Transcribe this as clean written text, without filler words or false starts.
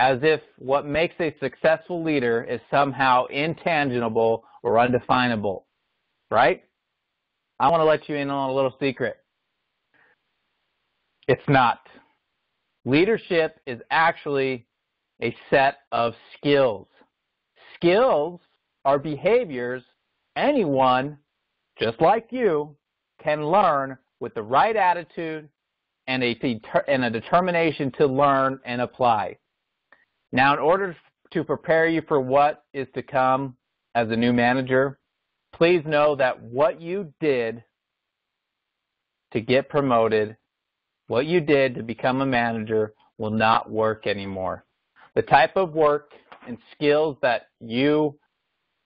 as if what makes a successful leader is somehow intangible or undefinable, right? I want to let you in on a little secret. It's not. Leadership is actually a set of skills. Skills are behaviors anyone, just like you, can learn with the right attitude and a determination to learn and apply. Now, in order to prepare you for what is to come as a new manager, please know that what you did to get promoted, what you did to become a manager will not work anymore. The type of work and skills that you